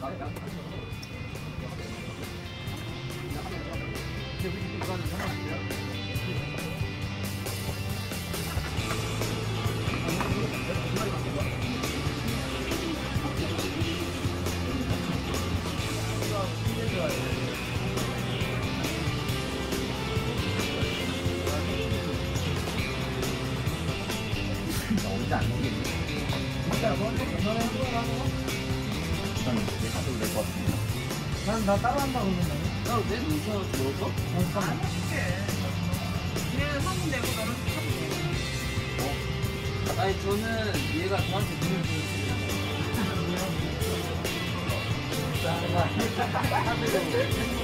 진짜 안 먹겠네. 진짜 먼저 전화를 한 거라고? 난 내가 도 될 것 같은데. 나 따라한다고 그러면 나왜 넣어서? 안 해줄게. 얘 성분 내고 너는 하면 돼. 아니 저는 얘가 저한테 눈을 보여주려고. 돼.